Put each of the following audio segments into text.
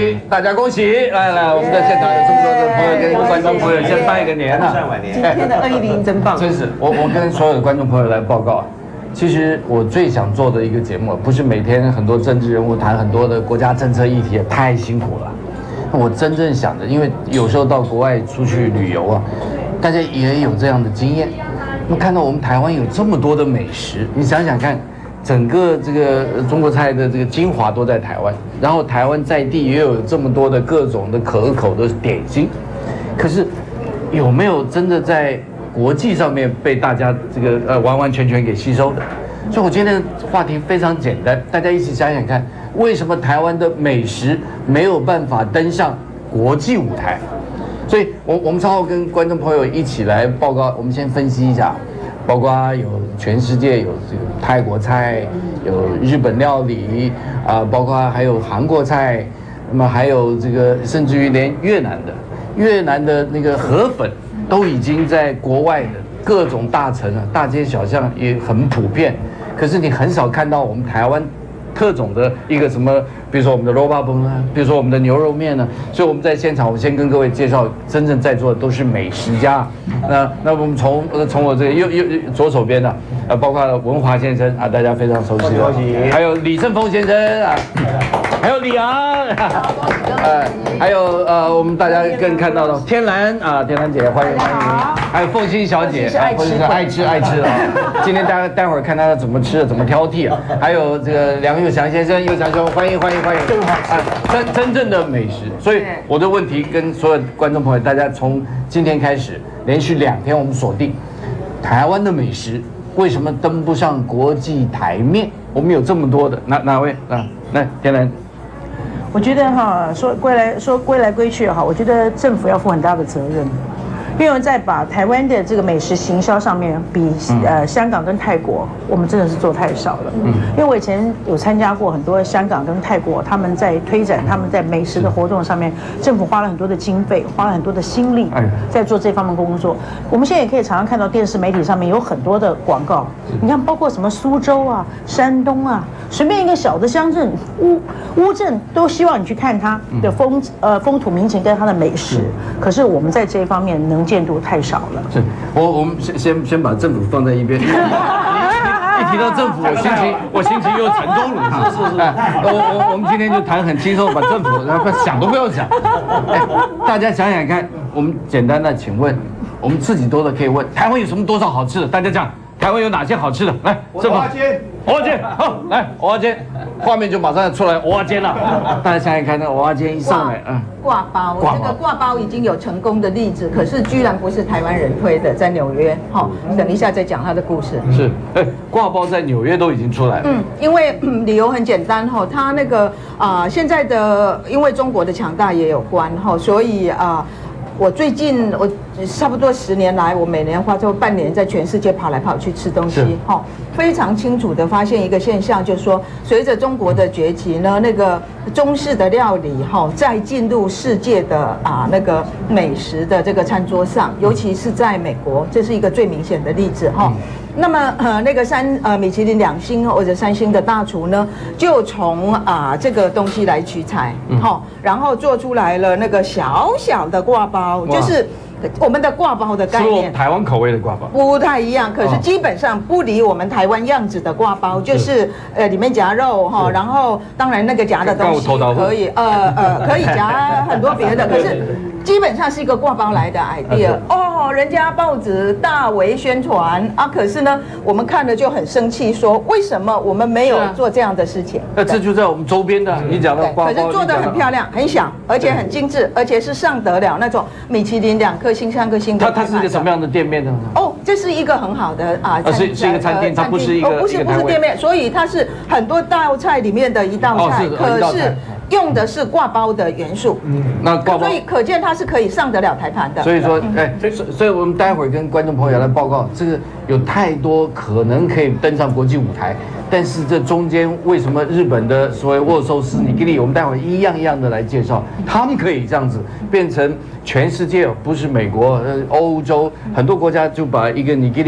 喜，大家恭喜！来，我们的现场有这么多的朋友跟观众朋友，先拜个年啊！ 今天的210真棒， 真是我跟所有的观众朋友来报告。其实我最想做的一个节目，不是每天很多政治人物谈很多的国家政策议题，太辛苦了。我真正想着，因为有时候到国外出去旅游啊，大家也有这样的经验。那么看到我们台湾有这么多的美食，你想想看，整个这个中国菜的这个精华都在台湾，然后台湾在地也有这么多的各种的可口的点心，可是有没有真的在国际上面被大家这个完完全全给吸收的？所以我今天的话题非常简单，大家一起想想看，为什么台湾的美食没有办法登上国际舞台？所以我们稍后跟观众朋友一起来报告，我们先分析一下，包括有全世界有这个泰国菜，有日本料理包括还有韩国菜，那么还有这个甚至于连越南的那个河粉。都已经在国外的各种大城啊、大街小巷也很普遍，可是你很少看到我们台湾特种的一个什么，比如说我们的肉霸崩啊，比如说我们的牛肉面呢。所以我们在现场，我先跟各位介绍，真正在座的都是美食家。那我们从我这个右左手边呢，包括文华先生啊，大家非常熟悉的，还有李正峰先生啊，还有李昂，还有我们大家更看到的天兰啊，天兰姐欢迎，还有凤欣小姐，凤欣是爱吃啊。今天待会儿看她怎么吃，怎么挑剔啊。还有这个梁佑祥先生，佑祥兄欢迎。真正的美食，所以我的问题跟所有观众朋友，大家从今天开始，连续2天我们锁定台湾的美食为什么登不上国际台面？我们有这么多的哪位啊？来，天兰。 我觉得哈，说归来归去哈，我觉得政府要负很大的责任，因为在把台湾的这个美食行销上面比香港跟泰国，我们真的是做太少了。因为我以前有参加过很多香港跟泰国他们在推展他们在美食的活动上面，政府花了很多的经费，花了很多的心力在做这方面工作。我们现在也可以常常看到电视媒体上面有很多的广告，你看包括什么苏州啊、山东啊，随便一个小的乡镇乌镇都希望你去看它的风土民情跟它的美食。可是我们在这一方面能见度太少了。 是，我们先把政府放在一边。一提到政府，我心情又沉重了。是。我们今天就谈很轻松，把政府想都不要想。大家想想看，我们简单的请问，我们自己多的可以问，台湾有什么多少好吃的？大家讲，台湾有哪些好吃的？来，政府。蚵仔煎，好，来蚵仔煎，画面就马上出来蚵仔煎了。大家想想看，那蚵仔煎一上来， 挂包，这个挂包已经有成功的例子，可是居然不是台湾人推的，在纽约。好，等一下再讲他的故事。 是，挂包在纽约都已经出来了。 因为理由很简单哈，他那个现在的因为中国的强大也有关哈，所以我最近差不多10年来，我每年花就半年在全世界跑来跑去吃东西，非常清楚的发现一个现象，就是说随着中国的崛起呢，那个中式的料理在进入世界的那个美食的这个餐桌上，尤其是在美国，这是一个最明显的例子那么那个米其林2星或者3星的大厨呢，就从这个东西来取材，然后做出来了那个小小的挂包，就是我们的挂包的概念， 是我们台湾口味的挂包， 不太一样，可是基本上不离我们台湾样子的挂包，就是里面夹肉然后当然那个夹的东西可以可以夹很多别的，可是基本上是一个挂包来的 idea 人家报纸大为宣传可是呢我们看了就很生气，说为什么我们没有做这样的事情？ 这就在我们周边的，你讲的挂包， 可是做得很漂亮、很小，而且很精致，而且是上得了那种米其林2颗星、3颗星的。 它是一个什么样的店面呢？ 这是一个很好的是一个餐厅，它不是一个不是店面，所以它是很多道菜里面的一道菜，可是用的是挂包的元素。 那挂包， 所以可见它是可以上得了台盘的。 所以说，所以我们待会儿跟观众朋友来报告，这个有太多可能可以登上国际舞台，但是这中间为什么日本的所谓握寿司、尼基利，我们待会儿一样一样的来介绍，他们可以这样子变成全世界，不是美国、欧洲很多国家就把一个尼基利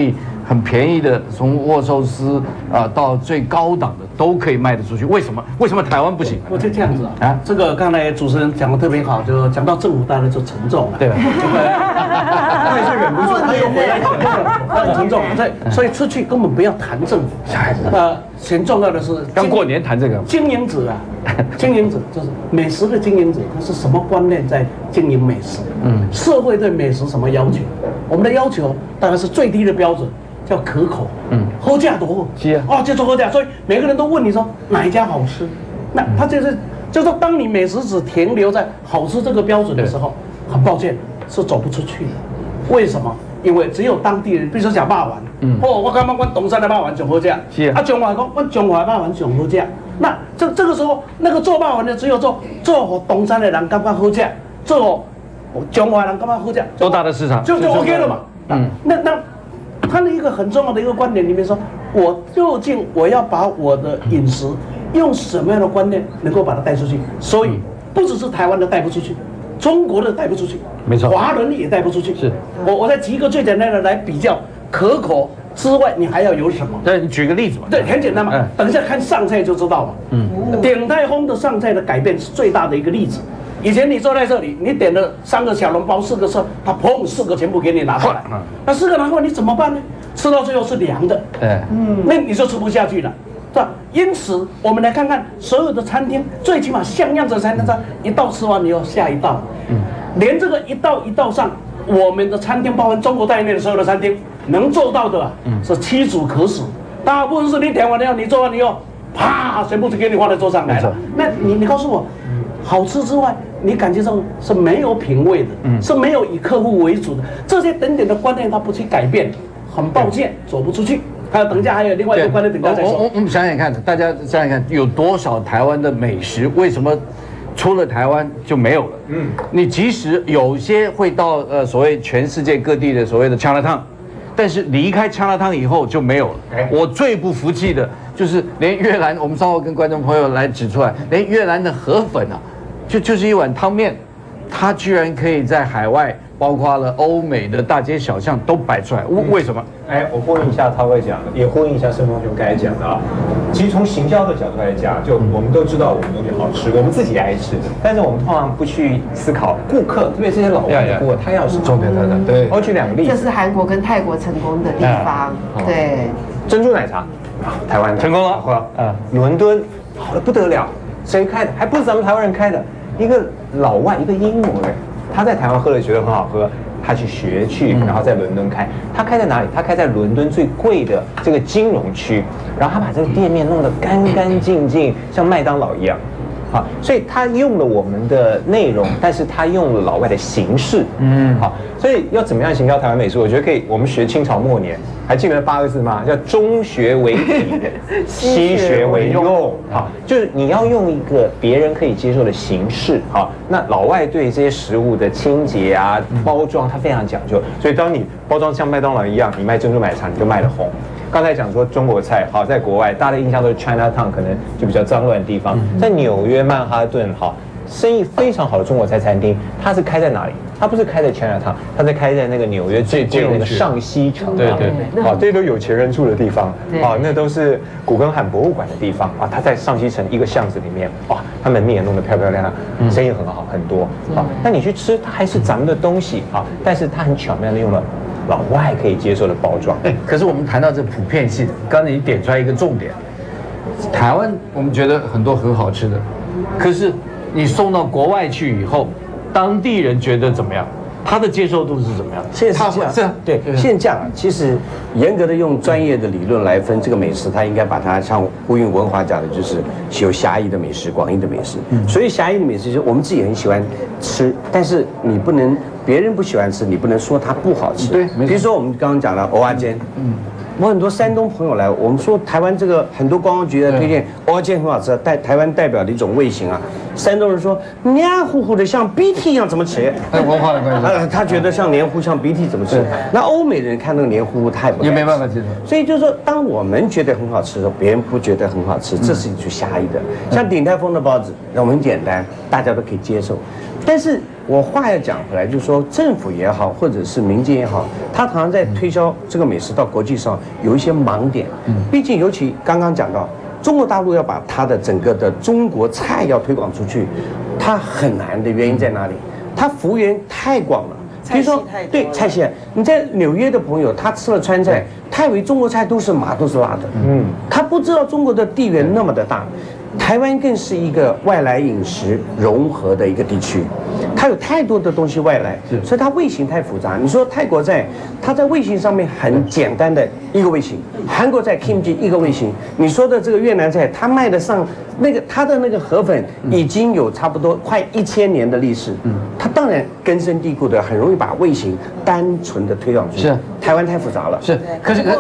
很便宜的，从握寿司到最高档的都可以卖得出去，为什么？为什么台湾不行？ 我就这样子啊，这个刚才主持人讲的特别好，就讲到政府当然就沉重了， 对吧？ 他也是忍不住，他又回来讲，很沉重，所以出去根本不要谈政府，先重要的是刚过年谈这个经营者啊，经营者就是美食的经营者，他是什么观念在经营美食？社会对美食什么要求？我们的要求当然是最低的标准，叫可口。喝价多， 是啊， 哦，就是喝价，所以每个人都问你说哪一家好吃？那他就是说，当你美食只停留在好吃这个标准的时候，很抱歉是走不出去的。为什么？因为只有当地人，比如说讲肉圆，我感觉我东山的肉圆上好吃，中华讲我中华肉圆上好吃。那这个时候，那个做肉圆的只有做给东山的人感觉好吃，做给中华人感觉好吃， 多大的市场就 OK 了嘛。那他的一个很重要的一个观点里面说，我究竟我要把我的饮食用什么样的观念能够把它带出去？所以不只是台湾的带不出去。中国的带不出去， 没错， 华人也带不出去。 是， 我再举一个最简单的来比较，可口之外，你还要有什么？ 对，你举个例子嘛。 对，很简单嘛。等一下看上菜就知道了。鼎泰丰的上菜的改变是最大的一个例子。以前你坐在这里，你点了3个小笼包，4个菜，他砰4个全部给你拿过来。那4个拿过来你怎么办呢？吃到最后是凉的。那你就吃不下去了。是吧？因此，我们来看看所有的餐厅，最起码像样子才能在一道吃完，你要下一道。连这个一道一道上，我们的餐厅，包含中国在内的所有的餐厅，能做到的是屈指可数。大部分是你点完了，你做完以后，啪，全部就给你放在桌上来了。那你告诉我，好吃之外，你感觉上是没有品味的，是没有以客户为主的，这些等等的观念，他不去改变，很抱歉，走不出去。还有等一下还有另外一个观点，等一下再说。 我们想想看，大家想想看，有多少台湾的美食，为什么出了台湾就没有了？你即使有些会到所谓全世界各地的所谓的Chinatown，但是离开Chinatown以后就没有了。我最不服气的就是连越南，我们稍后跟观众朋友来指出来，连越南的河粉啊，就是一碗汤面，它居然可以在海外，包括了欧美的大街小巷都摆出来，为什么？ 我呼应一下涛哥讲的，也呼应一下盛峰兄刚才讲的啊。其实从行销的角度来讲，就我们都知道我们东西好吃，我们自己也爱吃，但是我们通常不去思考顾客，特别这些老外的顾客，他要什么？ 重点在哪？对， 我举2个例子。 这是韩国跟泰国成功的地方，对。 珍珠奶茶，台湾成功了， 喝。伦敦好的不得了，谁开的？还不是咱们台湾人开的，一个老外，一个英国人，他在台湾喝了觉得很好喝。他去学去，然后在伦敦开。他开在哪里？他开在伦敦最贵的这个金融区，然后他把这个店面弄得干干净净，像麦当劳一样。好，所以他用了我们的内容，但是他用了老外的形式。好，所以要怎么样行销台湾美食？我觉得可以，我们学清朝末年，还记得8个字吗？叫中学为体，西学为用。好，就是你要用一个别人可以接受的形式。好，那老外对这些食物的清洁啊、包装，他非常讲究。所以当你包装像麦当劳一样，你卖珍珠奶茶，你就卖得红。刚才讲说中国菜好，在国外大家的印象都是 Chinatown， 可能就比较脏乱的地方。在纽约曼哈顿好，生意非常好的中国菜餐厅，它是开在哪里？它不是开在 Chinatown， 它是开在那个纽约最贵的那个上西城。对，好，这些都有钱人住的地方。啊，那都是古根汉博物馆的地方啊。它在上西城一个巷子里面，哇，它门面也弄得漂漂亮亮，生意很好，很多。好，那你去吃，它还是咱们的东西啊，但是它很巧妙的用了老外可以接受的包装。 可是我们谈到这普遍性，刚才你点出来一个重点，台湾我们觉得很多很好吃的，可是你送到国外去以后，当地人觉得怎么样？他的接受度是怎么样？ 现在是这样，对，现在这样啊。其实严格的用专业的理论来分这个美食，它应该把它像呼应文华讲的，就是有狭义的美食、广义的美食。所以狭义的美食就是我们自己很喜欢吃，但是你不能别人不喜欢吃，你不能说它不好吃。对，比如说我们刚刚讲的蚵仔煎，我很多山东朋友来，我们说台湾这个很多观光局在推荐蚵仔煎很好吃，台湾代表的一种味型啊。山东人说黏糊糊的像鼻涕一样怎么吃？ 文化的关系。 他觉得像黏糊像鼻涕怎么吃？那欧美人看那个黏糊糊，他也没办法接受。 所以就是说，当我们觉得很好吃的时候，别人不觉得很好吃，这是一句狭义的。像鼎泰丰的包子，我们很简单，大家都可以接受。 但是我话要讲回来，就是说政府也好，或者是民间也好，他常常在推销这个美食到国际上有一些盲点。毕竟尤其刚刚讲到，中国大陆要把它的整个的中国菜要推广出去，它很难的原因在哪里？它幅员太广了。比如说，对菜系，你在纽约的朋友，他吃了川菜，他以为中国菜都是麻都是辣的，他不知道中国的地缘那么的大。台湾更是一个外来饮食融合的一个地区，它有太多的东西外来，所以它味型太复杂。你说泰国菜，它在味型上面很简单的一个味型，韩国菜 kimchi 一个味型，你说的这个越南菜，它卖得上那个它的那个河粉已经有差不多快1000年的历史，它当然根深蒂固的很容易把味型单纯的推上去。 是台湾太复杂了。 是，可是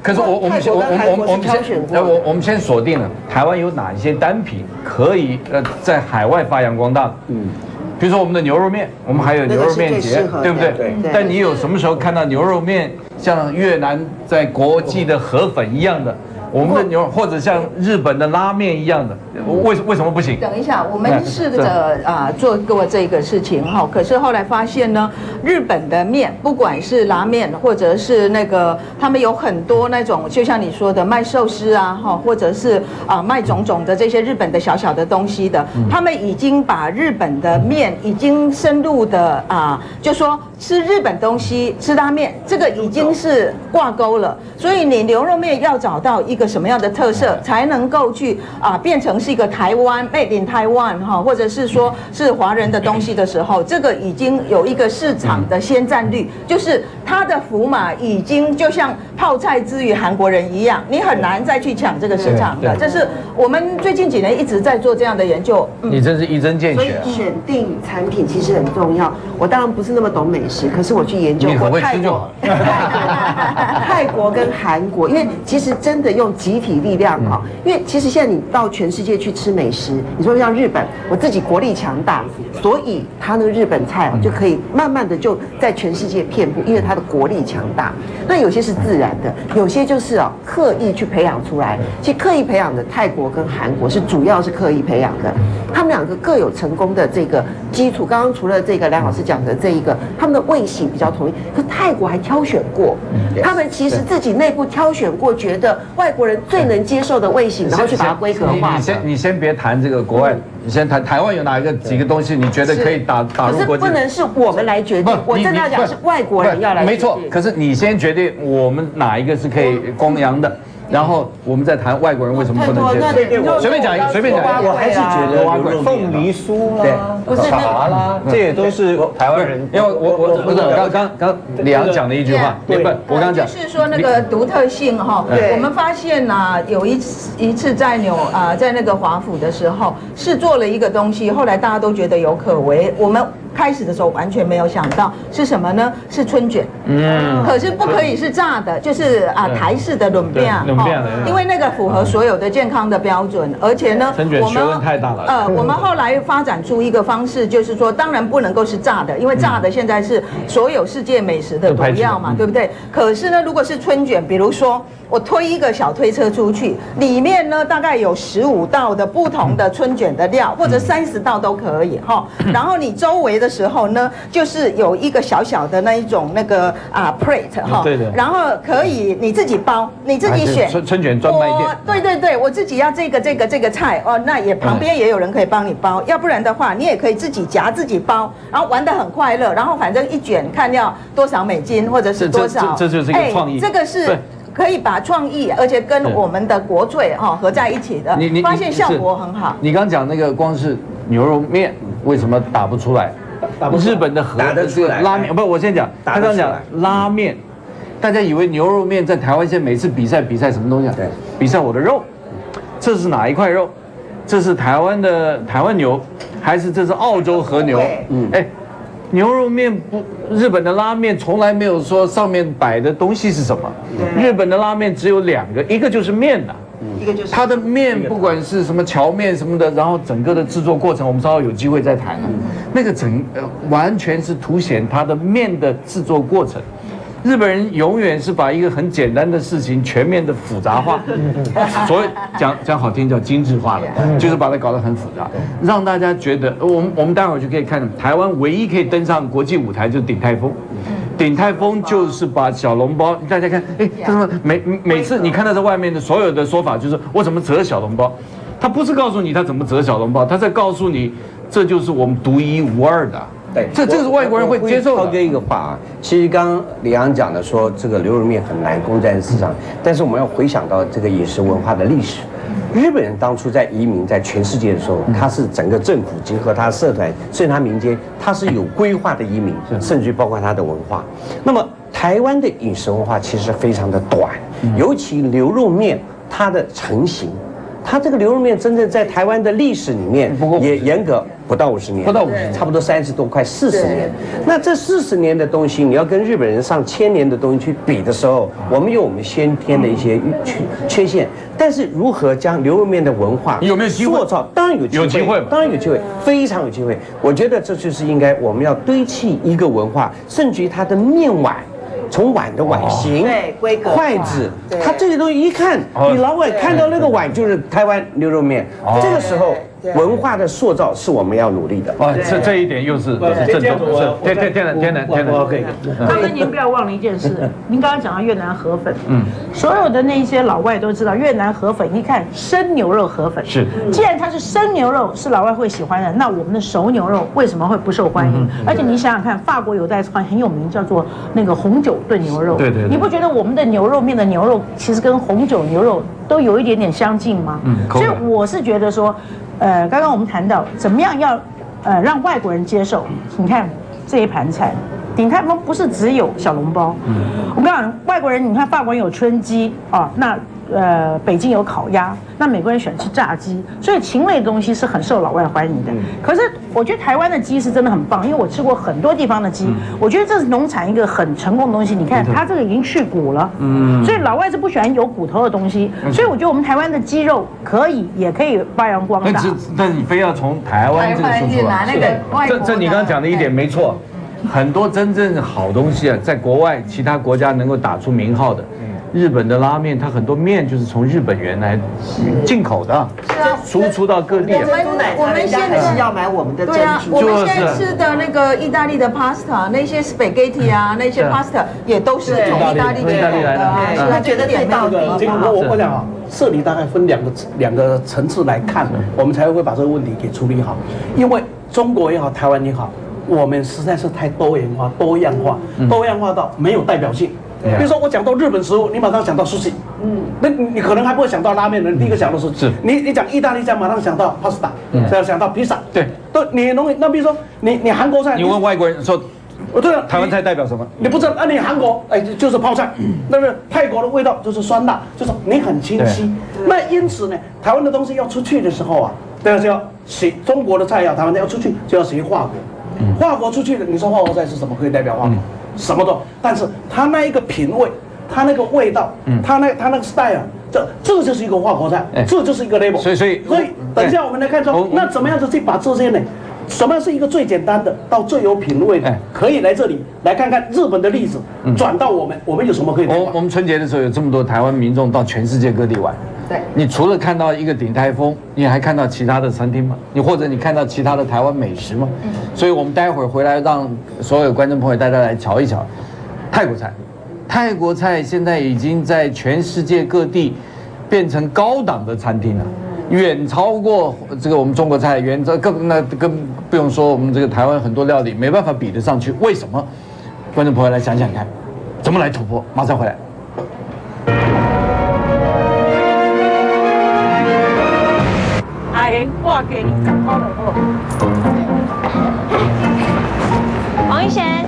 我们先锁定了台湾有哪一些单品可以在海外发扬光大。比如说我们的牛肉面，我们还有牛肉面节，对不对？对。但你有什么时候看到牛肉面像越南在国际的河粉一样的？我们的牛，或者像日本的拉面一样的，为什么不行？ 等一下，我们试着做过这个事情哈，可是后来发现呢，日本的面，不管是拉面或者是那个，他们有很多那种，就像你说的卖寿司啊哈，或者是卖种种的这些日本的小小的东西的，他们已经把日本的面已经深入的就说吃日本东西吃拉面，这个已经是挂钩了，所以你牛肉面要找到一个什么样的特色，才能够去变成是一个台湾 made in Taiwan 哈，或者是说是华人的东西的时候，这个已经有一个市场的先占率，就是它的符码已经就像泡菜之于韩国人一样，你很难再去抢这个市场的。这是我们最近几年一直在做这样的研究。 你真是一针见血。 所以选定产品其实很重要。我当然不是那么懂美食，可是我去研究过泰国跟韩国，因为其实真的用集体力量哈，因为其实现在你到全世界去吃美食，你说像日本，我自己国力强大，所以他那个日本菜就可以慢慢的就在全世界遍布，因为他的国力强大。那有些是自然的，有些就是刻意去培养出来。其实刻意培养的泰国跟韩国是主要是刻意培养的，他们两个各有成功的这个基础。刚刚除了这个梁老师讲的这一个，他们的味型比较统一，可泰国还挑选过，他们其实自己内部挑选过，觉得外国人最能接受的味型，然后去把它规格化。 你先别谈这个国外，你先谈台湾有哪几个东西你觉得可以打入国际？ 可是不能是我们来决定，我真的要讲是外国人要来决定。 没错，可是你先决定我们哪一个是可以光阳的。然后我们再谈外国人为什么不能接受。随便讲一个，随便讲一个。 我还是觉得凤梨酥啦，茶啦，这也都是台湾人。 因为我不是刚李阳讲的一句话，不，我刚刚讲就是说那个独特性哈。我们发现有一次在在那个华府的时候，是做了一个东西，后来大家都觉得有可为。我们开始的时候完全没有想到是什么呢？是春卷。可是不可以是炸的，就是台式的轮变。因为那个符合所有的健康的标准，而且呢， 我们学问太大了。 我们后来发展出一个方式，就是说，当然不能够是炸的，因为炸的现在是所有世界美食的毒药嘛，对不对？可是呢，如果是春卷，比如说我推一个小推车出去，里面呢大概有15道的不同的春卷的料，或者30道都可以哈。然后你周围的时候呢，就是有一个小小的那一种那个plate 哈，对的。然后可以你自己包，你自己选。 春卷专卖店。 对，我自己要这个菜哦，那也旁边也有人可以帮你包，要不然的话你也可以自己夹自己包，然后玩得很快乐，然后反正一卷看要多少美金或者是多少， 这就是一个创意。 这个是可以把创意，而且跟我们的国粹合在一起的，发现效果很好。 你刚讲那个光是牛肉面为什么打不出来？日本的打得出来拉面不，我先讲，他刚讲拉面。大家以为牛肉面在台湾现在每次比赛什么东西啊？对，比赛我的肉，这是哪一块肉？这是台湾牛，还是这是澳洲和牛？牛肉面不，日本的拉面从来没有说上面摆的东西是什么。日本的拉面只有2个，一个就是面呐，一个就是它的面，不管是什么荞面什么的，然后整个的制作过程，我们稍后有机会再谈。那个完全是凸显它的面的制作过程。 日本人永远是把一个很简单的事情全面的复杂化，所以讲好听叫精致化了，就是把它搞得很复杂，让大家觉得我们待会儿就可以看台湾唯一可以登上国际舞台就是鼎泰丰。鼎泰丰就是把小笼包，大家看，哎，他说每次你看到在外面的所有的说法就是我怎么折小笼包，他不是告诉你他怎么折小笼包，他在告诉你这就是我们独一无二的。 对， 这是外国人会接受的。 涛哥一个话啊，其实刚刚李昂讲的说这个牛肉面很难攻占市场，但是我们要回想到这个饮食文化的历史。日本人当初在移民在全世界的时候，他是整个政府结合他的社团，甚至他民间，他是有规划的移民，甚至包括他的文化。那么台湾的饮食文化其实非常的短，尤其牛肉面它的成型。它这个牛肉面真正在台湾的历史里面也严格不到50年，差不多30多快40年。那这40年的东西，你要跟日本人上1000年的东西去比的时候，我们有我们先天的一些缺陷。但是如何将牛肉面的文化有没有机会塑造？当然有机会， 有机会， 当然有机会，非常有机会。我觉得这就是应该我们要堆砌一个文化，甚至于它的面碗。从碗的碗型、 规格、 筷子，它这些东西一看，你老外看到那个碗就是台湾牛肉面。这个时候，文化的塑造是我们要努力的。 哦，这一点又是正宗，天然。 刚刚您不要忘了一件事，您刚刚讲到越南河粉，所有的那些老外都知道越南河粉，一看生牛肉河粉是， 既然它是生牛肉是老外会喜欢的，那我们的熟牛肉为什么会不受欢迎？而且你想想看，法国有道菜很有名，叫做那个红酒炖牛肉， 对， 你不觉得我们的牛肉面的牛肉其实跟红酒牛肉都有一点点相近吗？所以我是觉得说，刚刚我们谈到怎么样要让外国人接受，你看这一盘菜。鼎泰丰不是只有小笼包，我跟你讲，外国人你看法国人有春鸡啊，那北京有烤鸭，那美国人喜欢吃炸鸡，所以禽类的东西是很受老外欢迎的。可是我觉得台湾的鸡是真的很棒，因为我吃过很多地方的鸡，我觉得这是农产一个很成功的东西。你看它这个已经去骨了，所以老外是不喜欢有骨头的东西，所以我觉得我们台湾的鸡肉也可以发扬光大。 但是你非要从台湾这个说出来，这你刚刚讲的一点没错。很多真正好东西啊，在国外其他国家能够打出名号的，日本的拉面，它很多面就是从日本原来进口的，输出到各地。 我们现在是要买我们的珍珠。 对啊，我们现在吃的那个意大利的 pasta， 那些 spaghetti 啊，那些 pasta 也都是从意大利来的。 他觉得最到底。 我讲啊，这里大概分两个层次来看，我们才会把这个问题给处理好。因为中国也好，台湾也好。我们实在是太多元化、多样化到没有代表性。比如说我讲到日本食物，你马上想到寿司，那你可能还不会想到拉面的，第一个想到是你讲意大利菜，马上想到 pasta，想到披萨，对，都你容易。那比如说你韩国菜， 你问外国人说， 对了， 台湾菜代表什么？ 你不知道啊？你韩国就是泡菜，那个泰国的味道就是酸辣，就是你很清晰。那因此呢，台湾的东西要出去的时候啊，对，就要学中国的菜啊，台湾的要出去就要学法国。法国出去的，你说法国菜是什么？可以代表法国，什么都。但是它那一个品味，它那个味道，它那个 style， 这就是一个法国菜，这就是一个 label。所以等一下我们来看说，那怎么样子去把这些呢？什么是一个最简单的到最有品味的？可以来这里来看看日本的例子，转到我们有什么可以？ 我们春节的时候有这么多台湾民众到全世界各地玩。你除了看到一个鼎泰丰，你还看到其他的餐厅吗？或者你看到其他的台湾美食吗？所以我们待会儿回来让所有观众朋友大家来瞧一瞧泰国菜。泰国菜现在已经在全世界各地变成高档的餐厅了，远超过这个我们中国菜，更不用说我们这个台湾很多料理没办法比得上去。为什么？观众朋友来想想看，怎么来突破？马上回来。 画给你讲好了哦。 王一贤，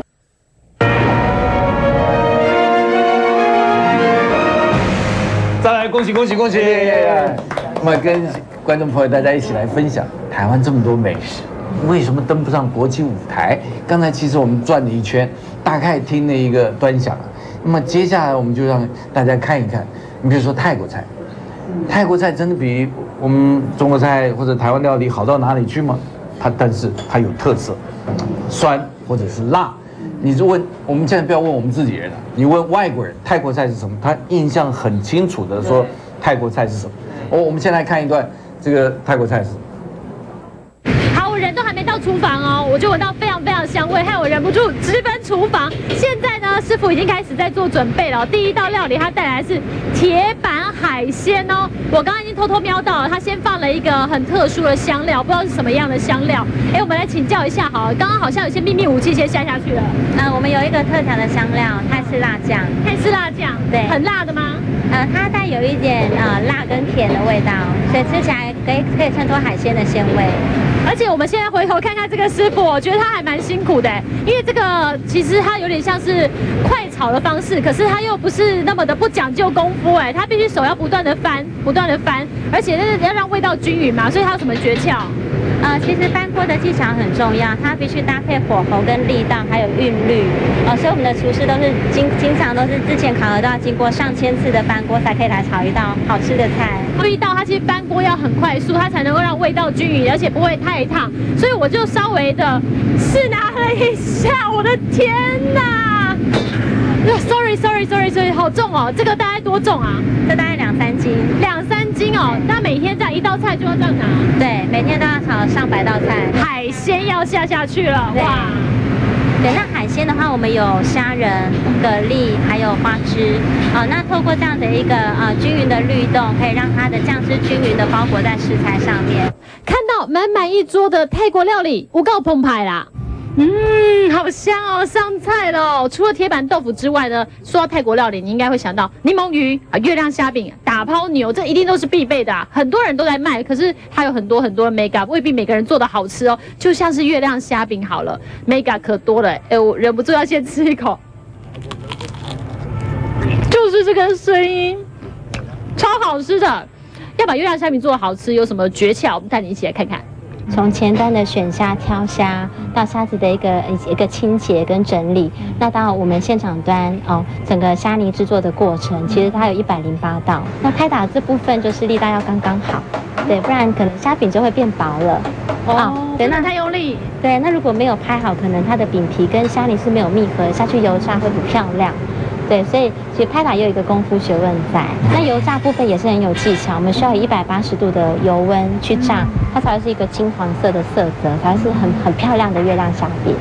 再来恭喜！那么跟观众朋友大家一起来分享台湾这么多美食，为什么登不上国际舞台？刚才其实我们转了一圈，大概听了一个端详。那么接下来我们就让大家看一看，你比如说泰国菜。泰国菜真的比我们中国菜或者台湾料理好到哪里去吗？但是它有特色，酸或者是辣， 你就问，我们现在不要问我们自己人了，你问外国人泰国菜是什么，他印象很清楚的说泰国菜是什么。我们先来看一段这个泰国菜是什么。 好，我人都还没到厨房哦，我就闻到非常非常香味，害我忍不住直奔厨房。现在呢，师傅已经开始在做准备了。第一道料理他带来的是铁板海鲜哦，我刚刚已经偷偷瞄到了，他先放了一个很特殊的香料，不知道是什么样的香料。哎，我们来请教一下好了，刚刚好像有些秘密武器先下去了。 我们有一个特调的香料，泰式辣酱。 泰式辣酱，对，很辣的吗？ 它带有一点辣跟甜的味道，所以吃起来可以衬托海鲜的鲜味。 而且我们现在回头看看这个师傅，我觉得他还蛮辛苦的，因为这个其实他有点像是快炒的方式，可是他又不是那么的不讲究功夫，他必须手要不断的翻，而且要让味道均匀嘛，所以他有什么诀窍？ 其实翻锅的技巧很重要，它必须搭配火候跟力道，还有韵律。所以我们的厨师都是经常都是之前考核都要经过上千次的翻锅，才可以来炒一道好吃的菜。 注意到它其实翻锅要很快速，它才能够让味道均匀，而且不会太烫。所以我就稍微的试拿了一下，我的天哪！Sorry， 好重哦！这个大概多重啊？ 这大概2-3斤。 2-3斤哦，那每天这样一道菜就要这样拿？ 对，每天都要炒上100道菜。 海鲜要下去了，哇！ 对，那海鲜的话，我们有虾仁、蛤蜊，还有花枝。那透过这样的一个均匀的律动，可以让它的酱汁均匀的包裹在食材上面。 看到满满一桌的泰国料理，有够澎湃啦！好香哦，上菜了。除了铁板豆腐之外呢，说到泰国料理，你应该会想到柠檬鱼啊、月亮虾饼、打抛牛，这一定都是必备的啊。很多人都在卖，可是它有很多的 mega， 未必每个人做的好吃哦。就像是月亮虾饼好了 ，mega 可多了。我忍不住要先吃一口，就是这个声音，超好吃的。要把月亮虾饼做的好吃，有什么诀窍？我们带你一起来看看。 从前端的选虾挑虾，到虾子的一个清洁跟整理，那到我们现场端整个虾泥制作的过程，其实它有108道。那拍打这部分就是力道要刚刚好，对，不然可能虾饼就会变薄了。 对，那太用力。 对，那如果没有拍好，可能它的饼皮跟虾泥是没有密合，下去油炸会不漂亮。对，所以其实拍打也有一个功夫学问在。那油炸部分也是很有技巧，我们需要以180度的油温去炸，它才会是一个金黄色的色泽，才会是很漂亮的月亮虾饼。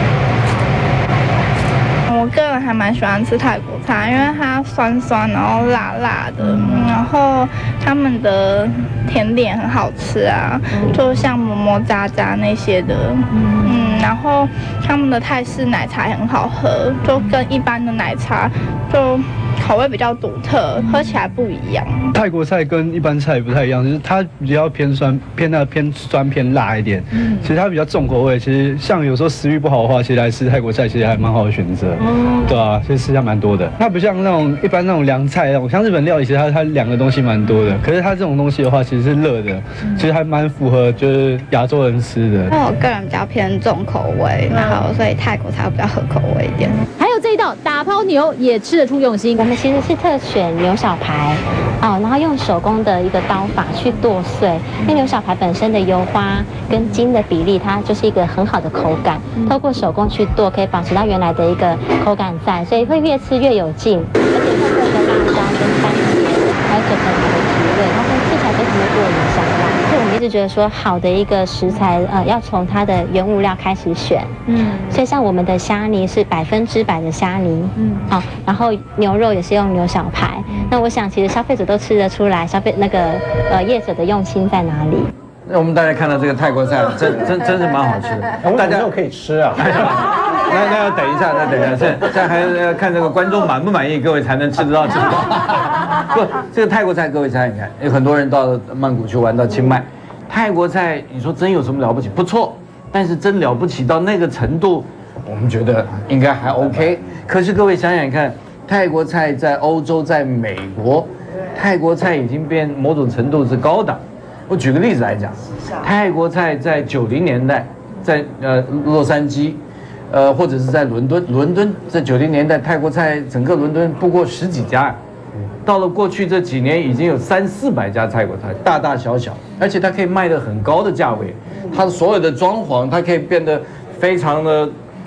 我个人还蛮喜欢吃泰国菜，因为它酸酸，然后辣辣的，然后他们的甜点很好吃啊，就像么么喳喳那些的，然后他们的泰式奶茶很好喝，就跟一般的奶茶就口味比较独特，喝起来不一样。 泰国菜跟一般菜不太一样，就是它比较偏酸偏辣一点。其实它比较重口味。其实像有时候食欲不好的话，其实来吃泰国菜其实还蛮好的选择。对啊，其实吃下蛮多的。它不像那种一般那种凉菜那种，像日本料理，其实它两个东西蛮多的。可是它这种东西的话，其实是热的，其实还蛮符合就是亚洲人吃的。 那我个人比较偏重口味，然后所以泰国菜会比较合口味一点。 还有这一道打抛牛也吃得出用心。 我们其实是特选牛小排，然后用手工的一个刀法去剁碎。因为牛小排本身的油花跟筋的比例，它就是一个很好的口感。透过手工去剁，可以保持到原来的一个口感在，所以会越吃越有劲。而且透过一个辣椒跟番茄，还有整个的提味，它会吃起来非常的过瘾香辣。所以我们一直觉得说，好的一个食材，要从它的原物料开始选。所以像我们的虾泥是100%的虾泥，然后牛肉也是用牛小排。那我想，其实消费者都吃得出来，业者的用心在哪里。 那我们大家看到这个泰国菜，真是蛮好吃的。 大家都可以吃啊。 那要等一下，现在还要看这个观众满不满意，各位才能吃得到。不，这个泰国菜，各位猜想看，有很多人到曼谷去玩，到清迈，泰国菜，你说真有什么了不起？不错，但是真了不起到那个程度，我们觉得应该还 OK。可是各位想想看，泰国菜在欧洲、在美国，泰国菜已经变某种程度是高档。我举个例子来讲，泰国菜在90年代，在洛杉矶。或者是在伦敦在90年代，泰国菜整个伦敦不过10几家，到了过去这几年已经有300-400家泰国菜，大大小小，而且它可以卖得很高的价位，它的所有的装潢它可以变得非常的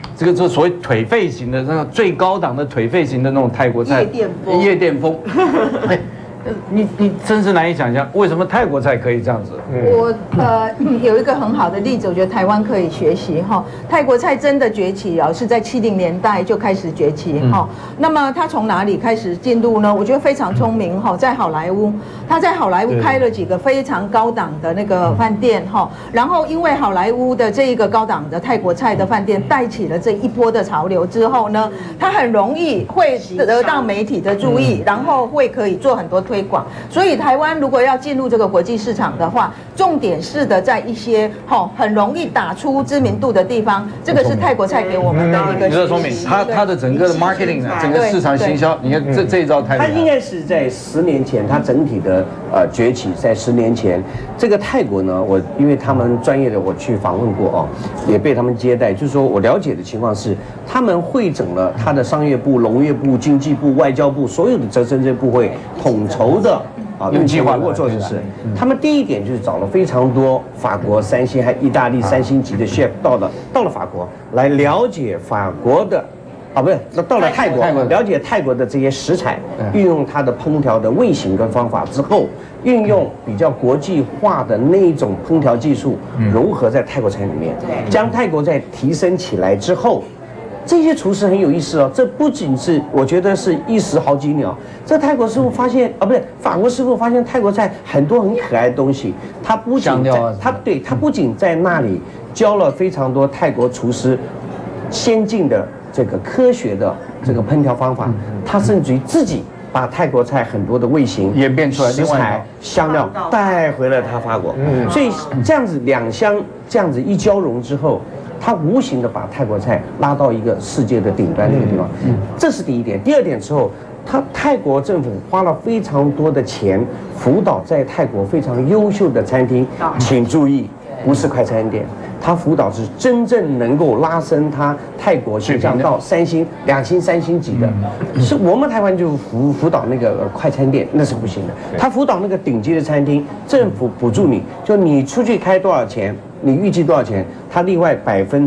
这个所谓腿肺型的那个最高档的腿肺型的那种泰国菜，夜店风。你真是难以想象，为什么泰国菜可以这样子？ 我有一个很好的例子，我觉得台湾可以学习哈。泰国菜真的崛起啊，是在70年代就开始崛起哈。那么它从哪里开始进入呢？我觉得非常聪明哈，在好莱坞，他在好莱坞开了几个非常高档的那个饭店哈。然后因为好莱坞的这一个高档的泰国菜的饭店带起了这一波的潮流之后呢，它很容易会得到媒体的注意，然后会可以做很多推广。所以台湾如果要进入这个国际市场的话，重点是的在一些很容易打出知名度的地方，这个是泰国菜给我们的一个。 你说聪明，它的整个的 marketing 整个市场行销，你看这一招太厉害。 它应该是在10年前，它整体的崛起在10年前。这个泰国呢，我因为他们专业的我去访问过哦，也被他们接待，就是说我了解的情况是，他们汇整了他的商业部、农业部、经济部、外交部所有的政治部会统筹的。用计划做的是，他们第一点就是找了非常多法国3星还意大利3星级的 chef 到了法国来了解法国的，不是到了泰国了解泰国的这些食材，运用它的烹调的味型跟方法之后，运用比较国际化的那一种烹调技术融合在泰国菜里面，将泰国菜提升起来之后。这些厨师很有意思哦，这不仅是我觉得是一石好几鸟。这泰国师傅发现不对，法国师傅发现泰国菜很多很可爱的东西。他不仅他不仅在那里教了非常多泰国厨师先进的这个科学的这个烹调方法，他甚至于自己把泰国菜很多的味型演变出来， 食材香料带回了他法国。所以这样子两相这样子一交融之后。它无形的把泰国菜拉到一个世界的顶端那个地方，这是第一点。第二点之后，泰国政府花了非常多的钱辅导在泰国非常优秀的餐厅，请注意，不是快餐店，它辅导是真正能够拉升它泰国形象到3星、2星、3星级的。是我们台湾就辅导那个快餐店，那是不行的。他辅导那个顶级的餐厅，政府补助你，就你出去开多少钱。你预计多少钱？他另外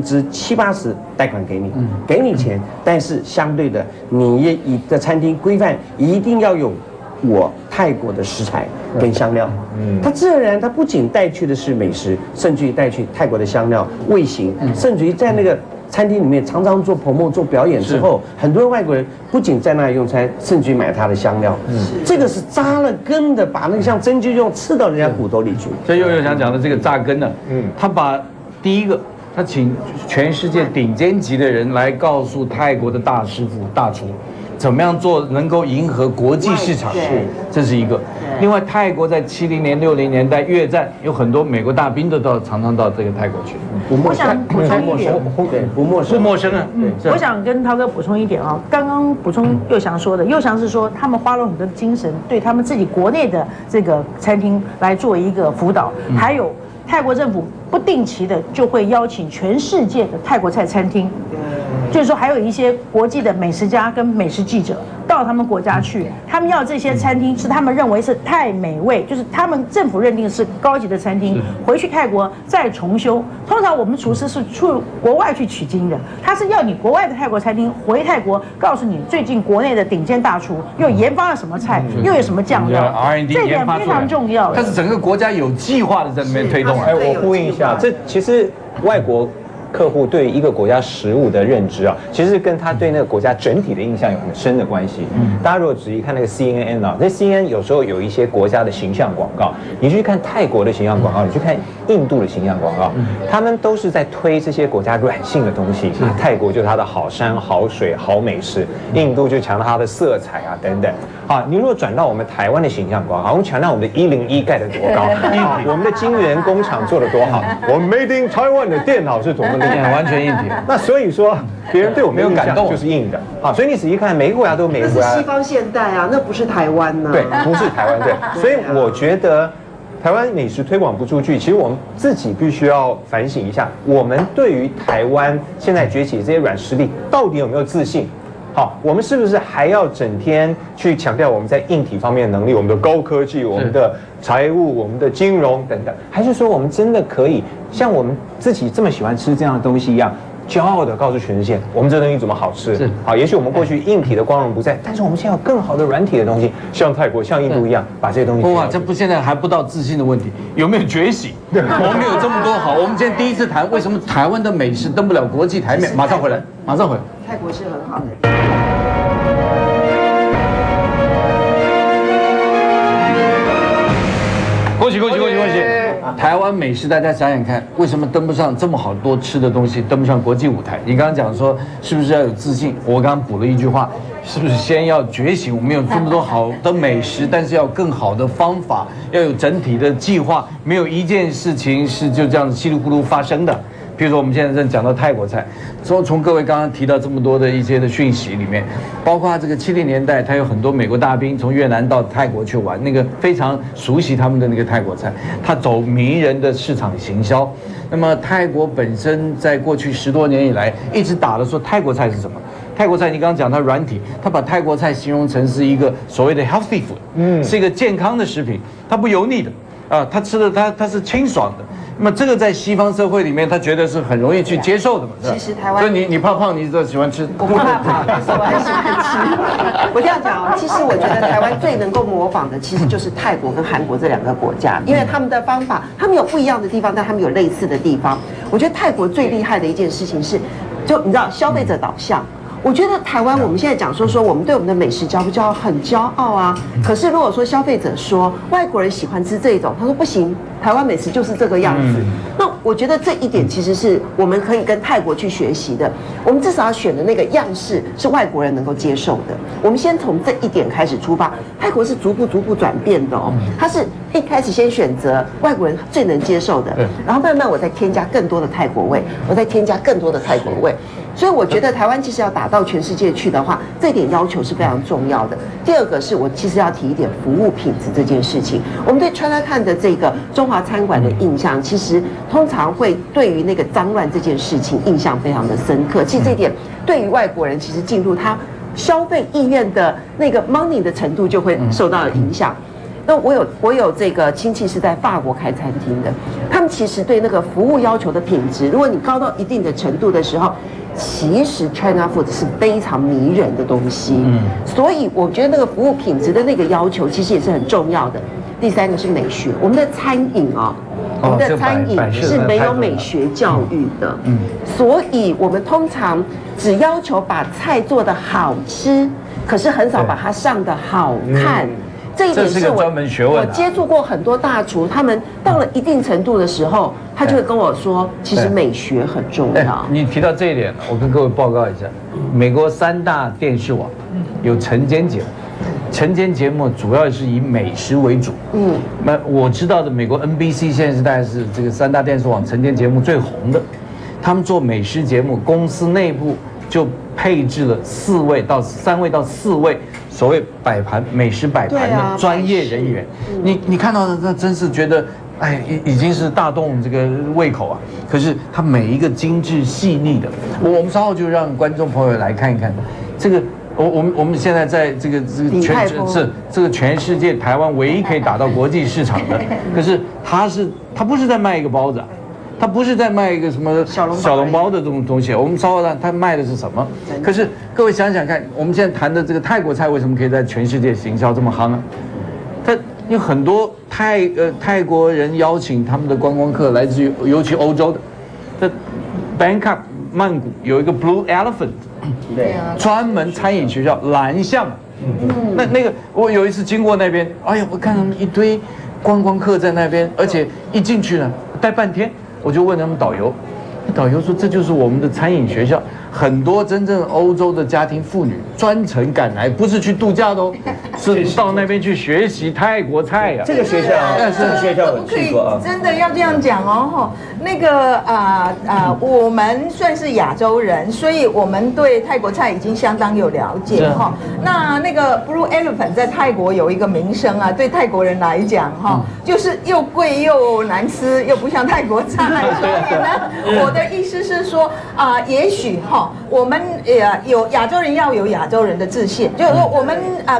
70%-80%贷款给你，给你钱，但是相对的，你的餐厅规范一定要有我泰国的食材跟香料。他自然而然，他不仅带去的是美食，甚至于带去泰国的香料、味型，甚至于在那个餐厅里面常常做 promo 做表演之后，很多外国人不仅在那里用餐，甚至于买他的香料。这个是扎了根的，把那个像针灸用刺到人家骨头里去。 所以又想讲的这个扎根呢，他把第一个，他请全世界顶尖级的人来告诉泰国的大师傅、大厨。怎么样做能够迎合国际市场？这是一个。另外，泰国在70年、60年代越战，有很多美国大兵都常常到这个泰国去。 我想补充一点， 不陌生啊。 我想跟涛哥补充一点啊，刚刚补充佑祥说的，佑祥是说他们花了很多精神，对他们自己国内的这个餐厅来做一个辅导，还有泰国政府不定期的就会邀请全世界的泰国菜餐厅。就是说，还有一些国际的美食家跟美食记者到他们国家去，他们要这些餐厅是他们认为是太美味，就是他们政府认定是高级的餐厅，回去泰国再重修。通常我们厨师是去国外去取经的，他是要你国外的泰国餐厅回泰国，告诉你最近国内的顶尖大厨又研发了什么菜，又有什么酱料，这点非常重要。 但是整个国家有计划的在那边推动。 我呼应一下，这其实外国客户对一个国家食物的认知啊，其实跟他对那个国家整体的印象有很深的关系。大家如果仔细看那个 CNN 啊，那 CNN 有时候有一些国家的形象广告，你去看泰国的形象广告，你去看印度的形象广告，他们都是在推这些国家软性的东西。泰国就是它的好山好水好美食，印度就强调它的色彩啊等等。啊，你如果转到我们台湾的形象广告，我们强调我们的101盖得多高，我们的晶圆工厂做得多好，我们 Made in Taiwan 的电脑是多么厉害， 完全硬体。 那所以说，别人对我们有感动就是硬的啊。所以你仔细看，每个国家都有每个国家。 那是西方现代啊，那不是台湾呐。 对，不是台湾对。所以我觉得，台湾美食推广不出去，其实我们自己必须要反省一下，我们对于台湾现在崛起这些软实力，到底有没有自信？好，我们是不是还要整天去强调我们在硬体方面的能力，我们的高科技，我们的财务，我们的金融等等？还是说我们真的可以像我们自己这么喜欢吃这样的东西一样， 骄傲的告诉全世界，我们这东西怎么好吃。 是好，也许我们过去硬体的光荣不在，但是我们现在有更好的软体的东西，像泰国、像印度一样，把这些东西。 哇，这不现在还不到自信的问题，有没有觉醒？我们有这么多好，我们今天第一次谈为什么台湾的美食登不了国际台面，马上回来，马上回来。 泰国是很好的。 恭喜恭喜恭喜恭喜！台湾美食，大家想想看，为什么登不上这么好多吃的东西，登不上国际舞台？你刚刚讲说，是不是要有自信？我刚刚补了一句话，是不是先要觉醒？我们有这么多好的美食，但是要更好的方法，要有整体的计划，没有一件事情是就这样稀里糊涂发生的。比如说，我们现在正讲到泰国菜，从各位刚刚提到这么多的一些的讯息里面，包括这个70年代，他有很多美国大兵从越南到泰国去玩，那个非常熟悉他们的那个泰国菜，他走迷人的市场行销。那么泰国本身在过去10多年以来，一直打的说泰国菜是什么？泰国菜，你刚刚讲它软体，它把泰国菜形容成是一个所谓的 healthy food，是一个健康的食品，它不油腻的啊，它吃的它是清爽的。那么这个在西方社会里面，他觉得是很容易去接受的嘛。 其实台湾， 所以你怕胖，你就喜欢吃。 我不怕胖，但是我很喜欢吃。我这样讲哦，其实我觉得台湾最能够模仿的，其实就是泰国跟韩国这2个国家，因为他们的方法，他们有不一样的地方，但他们有类似的地方。我觉得泰国最厉害的一件事情是，就你知道消费者导向。我觉得台湾我们现在讲说我们对我们的美食骄不骄傲？很骄傲啊。可是如果说消费者说外国人喜欢吃这种，他说不行，台湾美食就是这个样子。那我觉得这一点其实是我们可以跟泰国去学习的。我们至少要选的那个样式是外国人能够接受的。我们先从这一点开始出发。泰国是逐步转变的哦。它是一开始先选择外国人最能接受的，然后慢慢我再添加更多的泰国味，我再添加更多的泰国味。所以我觉得台湾其实要打到全世界去的话，这点要求是非常重要的。第二个是我其实要提一点服务品质这件事情。我们对Chinatown的这个中华餐馆的印象，其实通常会对于那个脏乱这件事情印象非常的深刻。其实这一点对于外国人其实进入他消费意愿的那个 money 的程度就会受到影响。那我有这个亲戚是在法国开餐厅的，他们其实对那个服务要求的品质，如果你高到一定的程度的时候，其实 China Food 是非常迷人的东西。所以我觉得那个服务品质的那个要求其实也是很重要的。第3个是美学，我们的餐饮啊，我们的餐饮是没有美学教育的。所以我们通常只要求把菜做得好吃，可是很少把它上得好看。这一点是我接触过很多大厨，他们到了一定程度的时候，他就会跟我说，其实美学很重要。 你提到这一点，我跟各位报告一下，美国3大电视网有晨间节目，晨间节目主要是以美食为主。那我知道的美国 NBC 现在是大概是这个3大电视网晨间节目最红的，他们做美食节目，公司内部就配置了3位到4位。所谓摆盘美食摆盘的专业人员，你看到的那真是觉得，哎，已经是大动这个胃口啊。可是它每一个精致细腻的，我们稍后就让观众朋友来看一看，这个我们现在在这个全世界台湾唯一可以打到国际市场的，可是它不是在卖一个包子。他不是在卖一个什么小笼包的这种东西，我们稍后他卖的是什么？可是各位想想看，我们现在谈的这个泰国菜为什么可以在全世界行销这么夯啊？它有很多泰国人邀请他们的观光客来自于尤其欧洲的，在 Bangkok 曼谷有一个 Blue Elephant， 专门餐饮学校蓝象。那个我有一次经过那边，哎呀，我看他们一堆观光客在那边，而且一进去呢待半天。我就问他们导游说这就是我们的餐饮学校，很多真正欧洲的家庭妇女专程赶来，不是去度假的哦，是到那边去学习泰国菜呀。 这个学校，我去过啊。 真的要这样讲哦，那个我们算是亚洲人，所以我们对泰国菜已经相当有了解哈。那个 Blue Elephant 在泰国有一个名声啊，对泰国人来讲哈，就是又贵又难吃，又不像泰国菜。所以呢，我的意思是说也许哈，我们有亚洲人要有亚洲人的自信，就是说我们跟着的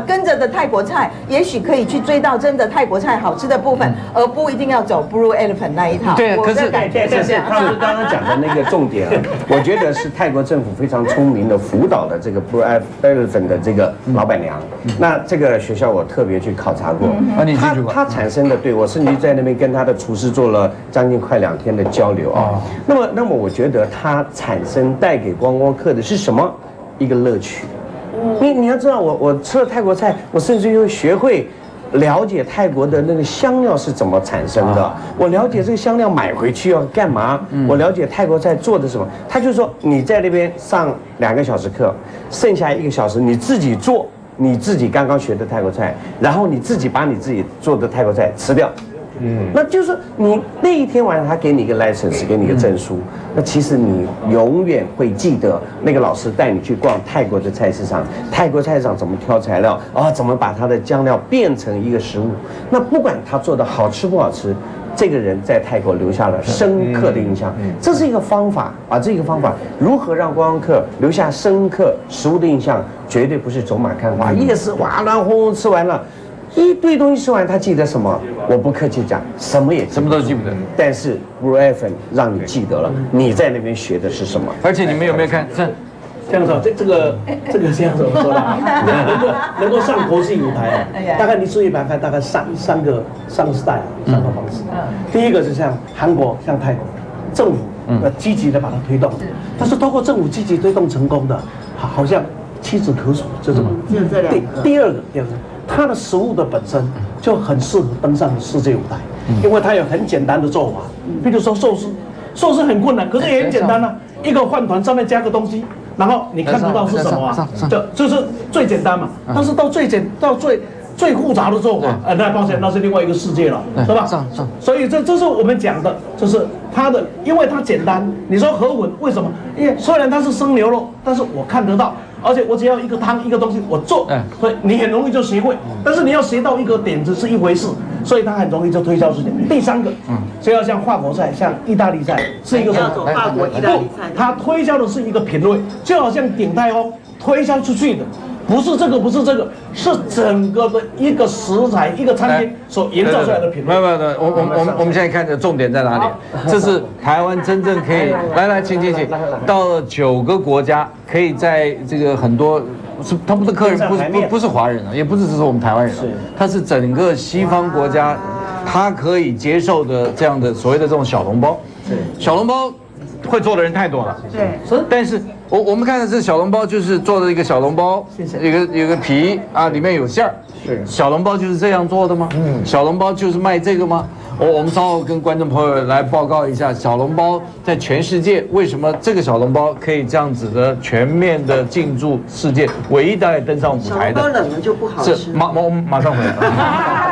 泰国菜，也许可以去追到真的泰国菜好吃的部分，而不一定要走 Blue Elephant 那一套。 对，可是感觉是这样。 他们刚刚讲的那个重点啊，我觉得是泰国政府非常聪明的辅导的这个 Blue Elephant 的这个老板娘。那这个学校我特别去考察过，他产生的，对我甚至在那边跟他的厨师做了将近快2天的交流啊。那么我觉得他产生带给观光客的是什么？一个乐趣。你要知道，我吃了泰国菜，我甚至会学会了解泰国的那个香料是怎么产生的，我了解这个香料买回去要干嘛，我了解泰国菜做的什么。他就说你在那边上2个小时课，剩下1个小时你自己做你自己刚刚学的泰国菜，然后你自己把你自己做的泰国菜吃掉。那就是你那一天晚上他给你一个 license， 给你一个证书，那其实你永远会记得那个老师带你去逛泰国的菜市场，泰国菜市场怎么挑材料啊，怎么把它的酱料变成一个食物。那不管他做的好吃不好吃，这个人在泰国留下了深刻的印象。这是一个方法啊，这个方法如何让观光客留下深刻食物的印象，绝对不是走马看花，夜市哇乱哄哄吃完了。一堆东西吃完，他记得什么？我不客气讲，什么都记不得。但是 Blue Elephant 让你记得了，你在那边学的是什么？ 而且你们有没有看这样说，这个这样怎么说呢？能够上国际舞台啊，大概你注意看，大概三个 style， 3个方式。第一个是像韩国、像泰国，政府积极的把它推动，但是通过政府积极推动成功的，好像屈指可数，就这么。第二个。它的食物的本身就很适合登上世界舞台，因为它有很简单的做法，比如说寿司很困难，可是也很简单啊，一个饭团上面加个东西，然后你看不到是什么啊，就是最简单嘛。但是到最复杂的做法，那抱歉，那是另外一个世界了，是吧？所以这是我们讲的，就是它的，因为它简单。你说河粉为什么？因为虽然它是生牛肉，但是我看得到。而且我只要一个汤一个东西我做，所以你很容易就学会。但是你要学到一个点子是一回事，所以它很容易就推销出去。第3个，就要像法国菜、像意大利菜是一个什么？ 法国意大利菜， 它推销的是一个品味，就好像鼎泰丰推销出去的。不是这个，是整个的一个食材、一个餐厅所营造出来的品味。 没有，我们现在看的重点在哪里？这是台湾真正可以来，请，到了9个国家，可以在这个很多他们的客人不是华人啊，也不是只是我们台湾人，他是整个西方国家，他可以接受的这样的所谓的这种小笼包。小笼包会做的人太多了， 对， 但是我们看的是小笼包，就是做的一个小笼包，有个皮啊，里面有馅儿。是小笼包就是这样做的吗？小笼包就是卖这个吗？我们稍后跟观众朋友来报告一下，小笼包在全世界为什么这个小笼包可以这样子的全面的进驻世界，唯一大概登上舞台的。 小笼包冷了就不好吃。 是我们马上回来。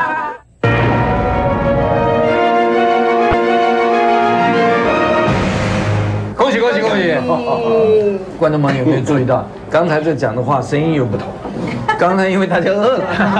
恭喜！观众朋友有没有注意到，刚才这讲的话声音又不同？刚才因为大家饿了。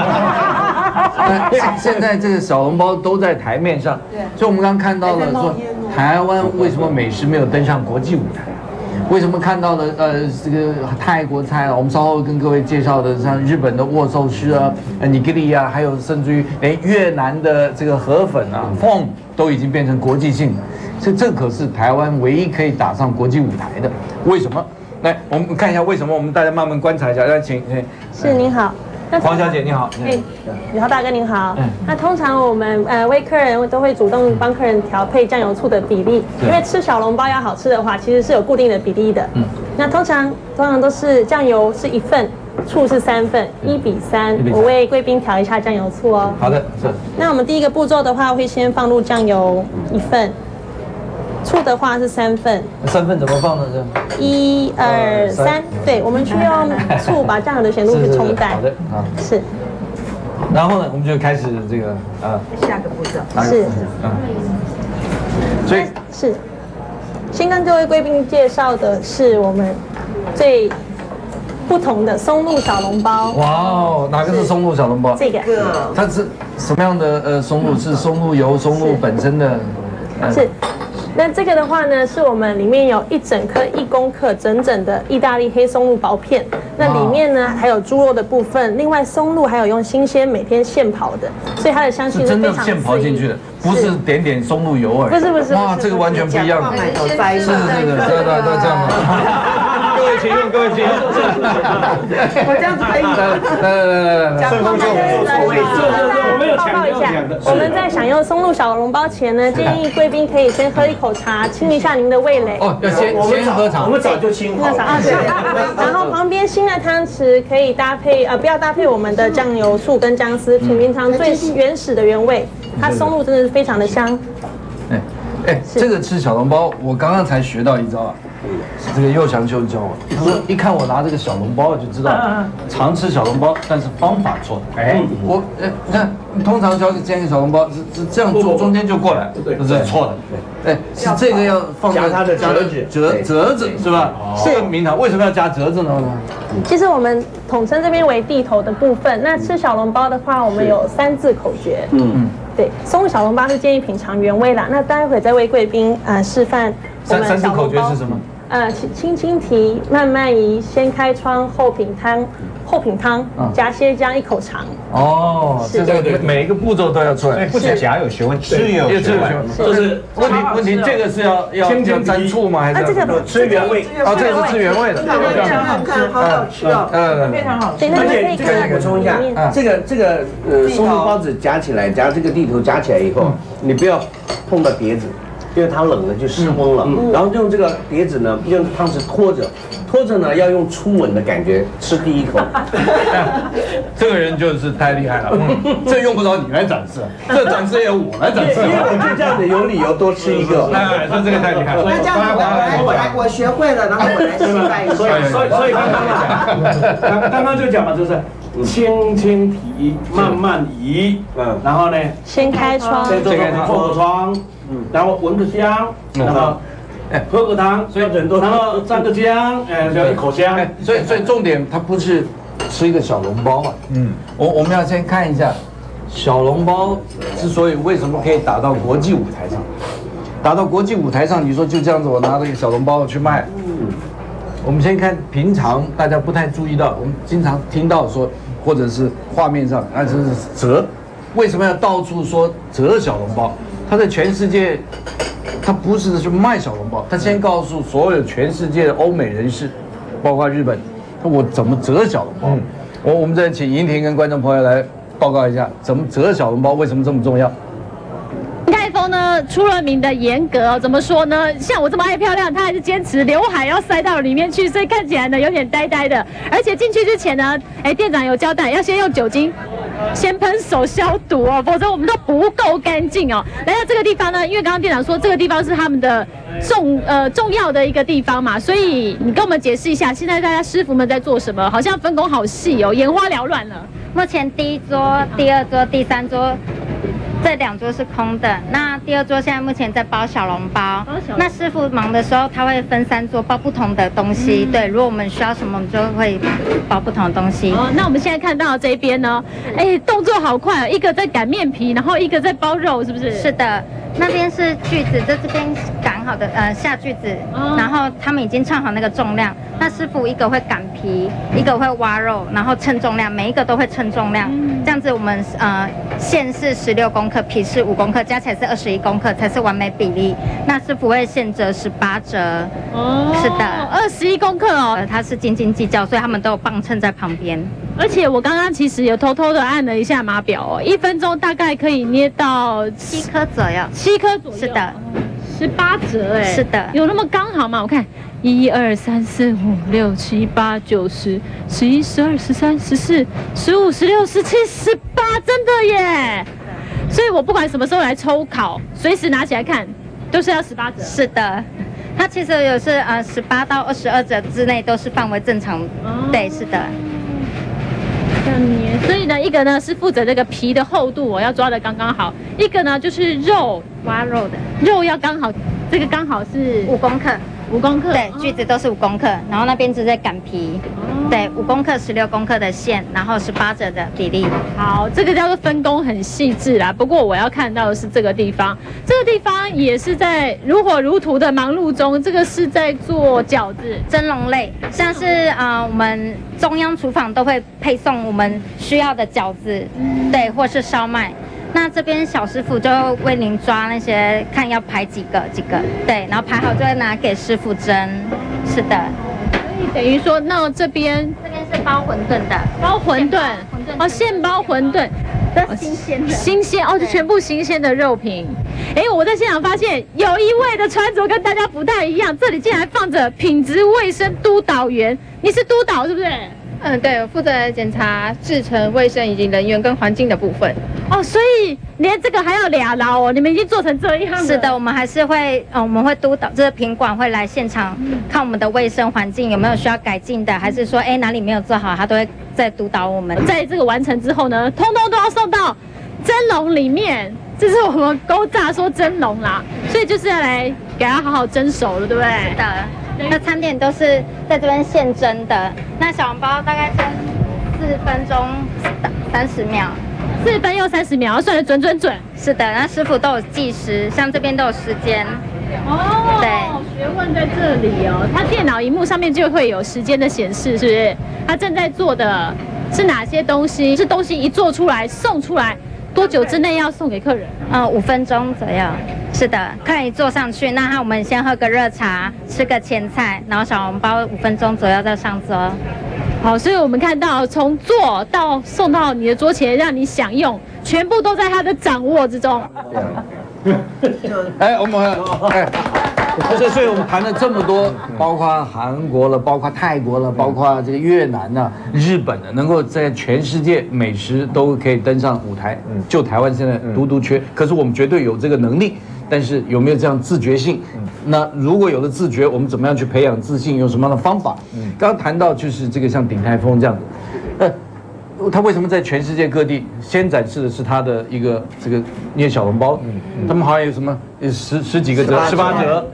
现在这个小笼包都在台面上，所以我们刚看到了说，台湾为什么美食没有登上国际舞台？为什么看到了这个泰国菜啊？我们稍后跟各位介绍的像日本的握寿司啊、尼基利啊，还有甚至于连越南的这个河粉啊、凤都已经变成国际性。这可是台湾唯一可以打上国际舞台的，为什么？来，我们看一下为什么，我们大家慢慢观察一下。来，请。 是您好， 黄小姐你好。 宇豪大哥您好。那通常我们为客人都会主动帮客人调配酱油醋的比例，因为吃小笼包要好吃的话，其实是有固定的比例的。那通常都是酱油是1份，醋是3份，1比3。我为贵宾调一下酱油醋哦。 好的，是。 那我们第一个步骤的话，会先放入酱油1份。醋的话是3份 ，3份怎么放呢？这 1、2、3，对，我们去用醋把酱油的咸度去冲淡。 好的，好， 是。 然后呢，我们就开始这个下个步骤是， 所以是，先跟各位贵宾介绍的是我们最不同的松露小笼包。 哇哦，哪个是松露小笼包？ 这个， 它是什么样的松露？是松露油、松露本身的？ 是。 那这个的话呢，是我们里面有一整颗1公克整整的意大利黑松露薄片，那里面呢还有猪肉的部分，另外松露还有用新鲜每天现刨的，所以它的香气是真非常的现刨进去的，不是点点松露油而已。 不是， 哇，这个完全不一样。是，这样吗？ 各位请用，各位请用。 我这样子可以吗？ 来， 讲话我没有报告一下，我们在享用松露小笼包前呢，建议贵宾可以先喝一口茶，清一下您的味蕾。 哦，要先喝茶。 我们早就清好了。 对。然后旁边新的汤匙可以搭配不要搭配我们的酱油、醋跟姜丝，品平常最原始的原味。它松露真的是非常的香。 这个吃小笼包，我刚刚才学到一招啊。这个佑祥就教我，他说一看我拿这个小笼包就知道常吃小笼包，但是方法错。你看，通常煎个小笼包是这样做，中间就过来，这是错的。是这个要放加它的折子是吧？是名堂。为什么要加折子呢？ 其实我们统称这边为地头的部分。那吃小笼包的话，我们有3字口诀。对，松露小笼包是建议品尝原味啦。那待会再为贵宾示范我们 3字口诀是什么？ 轻轻提，慢慢移，先开窗后品汤，夹些姜1口尝。 哦，这个每一个步骤都要出来。 不止夹有学问，吃也有学问。 就是问题，这个是要沾醋吗？还是这个吃原味？ 哦，这个是吃原味的， 非常好看，好好吃哦， 非常好。 而且这个补充一下，这个松露包子夹起来，夹这个地头夹起来以后，你不要碰到碟子。因为它冷了就失温了，然后用这个碟子呢，用汤匙拖着呢，要用初吻的感觉吃第一口。 这个人就是太厉害了，这用不着你来展示，这展示也我来展示。 因为我就这样子有理由多吃一个。 说这个太厉害了。 那这样子我学会了，然后我来示范一下。 所以刚刚就讲嘛，就是轻轻提，慢慢移，然后呢， 先开窗， 先做个窗。然后闻个香，然后喝个汤，然后蘸个姜，就1口香。 所以重点它不是吃一个小笼包嘛，我们要先看一下小笼包之所以为什么可以打到国际舞台上，打到国际舞台上，你说就这样子，我拿这个小笼包去卖，我们先看平常大家不太注意到，我们经常听到说，或者是画面上，这是折，为什么要到处说折小笼包？他在全世界，他不是去卖小笼包，他先告诉所有全世界的欧美人士，包括日本，我怎么折小笼包。我们再请莹婷跟观众朋友来报告一下，怎么折小笼包为什么这么重要。 泰丰呢出了名的严格哦，怎么说呢？像我这么爱漂亮，他还是坚持刘海要塞到里面去，所以看起来呢有点呆呆的。而且进去之前呢，店长有交代要先用酒精先喷手消毒哦，否则我们都不够干净哦。来到这个地方呢，因为刚刚店长说这个地方是他们的重要的一个地方嘛，所以你跟我们解释一下，现在大家师傅们在做什么？好像分工好细哦，眼花缭乱了。 目前第1桌、第2桌、第3桌。这2桌是空的，那第2桌现在目前在包小笼包。那师傅忙的时候，他会分3桌包不同的东西。对，如果我们需要什么，我们就会包不同的东西。 那我们现在看到这边呢，动作好快，一个在擀面皮，然后一个在包肉，是不是？ 是的，那边是锯子，这边擀好的下锯子，然后他们已经称好那个重量。那师傅一个会擀皮，一个会挖肉，然后称重量，每一个都会称重量。这样子我们线是16公克，皮是5公克，加起来是21公克才是完美比例。那师傅会现折18折。是的 ，21公克哦。 他是斤斤计较，所以他们都有磅秤在旁边。 而且我刚刚其实有偷偷的按了一下码表哦，1分钟大概可以捏到 7颗左右。 7颗左右。 是的 ，18折是的， 有那么刚好吗？我看1、2、3、4、5、6、7、8、9、10、11、12、13、14、15、16、17、18，真的耶！所以我不管什么时候来抽考，随时拿起来看，都是要18折。 是的，它其实有是18到22折之内都是范围正常。对，是的。 所以呢，一个呢是负责这个皮的厚度，我要抓的刚刚好；一个呢就是肉挖肉的， 肉要刚好，这个刚好是 5公克。 5公克，对，锯子都是5公克，然后那边是在擀皮，对，5公克、16公克的线，然后18折的比例。 好，这个叫做分工很细致啦。不过我要看到的是这个地方，这个地方也是在如火如荼的忙碌中。这个是在做饺子、 蒸笼类，像是我们中央厨房都会配送我们需要的饺子，对，或是烧麦。那这边小师傅就会为您抓那些，看要排几个，对，然后排好就会拿给师傅蒸。是的， 所以等于说，那这边是包馄饨的， 包馄饨，哦，现包馄饨， 新鲜的， 新鲜哦，就全部新鲜的肉品。哎，我在现场发现有一位的穿着跟大家不太一样，这里竟然放着品质卫生督导员，你是督导是不是？ 对，我负责检查制程、卫生以及人员跟环境的部分。 哦，所以连这个还要俩劳哦，你们已经做成这样了。 是的，我们还是会，我们会督导，这个品管会来现场看我们的卫生环境有没有需要改进的，还是说，哪里没有做好，他都会再督导我们。 在这个完成之后呢，通通都要送到蒸笼里面，这是我们勾炸说蒸笼啦，所以就是要来给它好好蒸熟了，对不对？ 是的。那餐点都是在这边现蒸的，那小笼包大概蒸4分钟30秒 ，4分又30秒，算得准。 是的，那师傅都有计时，像这边都有时间。 哦，对，学问在这里哦。他电脑荧幕上面就会有时间的显示，是不是？他正在做的是哪些东西？是东西一做出来送出来，多久之内要送给客人 ？5分钟左右。是的，客人一坐上去，那我们先喝个热茶，吃个前菜，然后小笼包5分钟左右再上桌。 好，所以我们看到从做到送到你的桌前，让你享用，全部都在他的掌握之中。 我们所以我们谈了这么多，包括韩国了，包括泰国了，包括这个越南呢、日本的，能够在全世界美食都可以登上舞台。就台湾现在独缺，可是我们绝对有这个能力。但是有没有这样自觉性？那如果有了自觉，我们怎么样去培养自信？用什么样的方法？刚刚谈到就是这个像鼎泰丰这样子，他为什么在全世界各地先展示的是他的一个这个捏小笼包？他们好像有什么十几个折，18折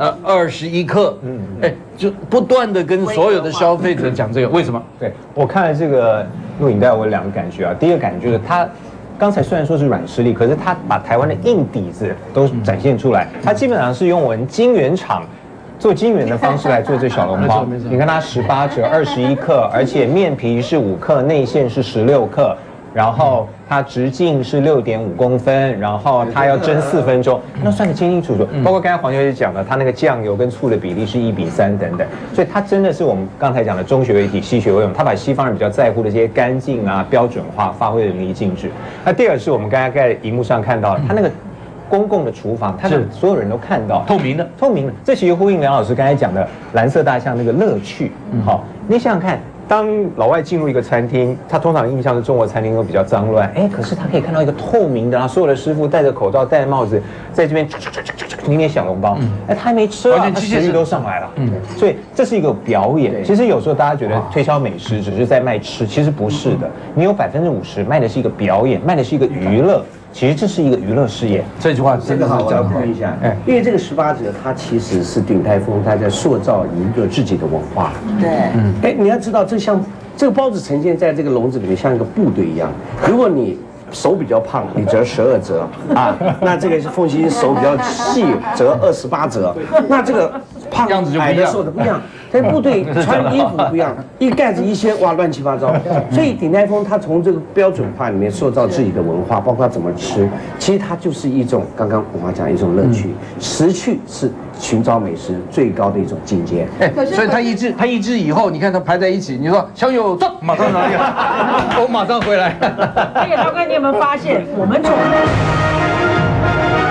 ，21克，就不断的跟所有的消费者讲这个，为什么？ 对我看了这个录影带，我有2个感觉啊。第一个感觉就是他。刚才虽然说是软实力，可是他把台湾的硬底子都展现出来。他基本上是用我们晶圆厂做晶圆的方式来做这小笼包。你看它18折21克，而且面皮是5克，内馅是16克，然后它直径是6.5公分，然后它要蒸4分钟，那算得清清楚楚。包括刚才黄小姐讲的，它那个酱油跟醋的比例是1:3等等，所以它真的是我们刚才讲的中学为体，西学为用。它把西方人比较在乎的这些干净啊、标准化发挥得淋漓尽致。那第二是我们刚才在荧幕上看到，它那个公共的厨房，它是所有人都看到，透明的。这其实呼应梁老师刚才讲的蓝色大象那个乐趣。好，你想想看。当老外进入一个餐厅，他通常印象是中国餐厅都比较脏乱，可是他可以看到一个透明的，然后所有的师傅戴着口罩、戴着帽子，在这边捏小笼包，他还没吃啊，他食欲都上来了，所以这是一个表演。其实有时候大家觉得推销美食只是在卖吃，其实不是的，你有50%卖的是一个表演，卖的是一个娱乐。其实这是一一个娱乐事业。 这句话真的好， 我要补一下，因为这个18折，它其实是鼎泰丰他在塑造一个自己的文化。对，你要知道，这个包子呈现在这个笼子里面，像一个部队一样。如果你手比较胖，你折12折啊，那这个是凤溪手比较细，折28折，那这个胖矮的瘦的不一样。但部队穿衣服不一样，一盖子一掀，哇，乱七八糟。所以鼎泰丰他从这个标准化里面塑造自己的文化，包括怎么吃，其实它就是一种刚刚我讲一种乐趣。食趣是寻找美食最高的一种境界。 所以他一致以后，你看他排在一起，你说小友走，马上拿一个，我马上回来。 而且高哥，你有没有发现，我们从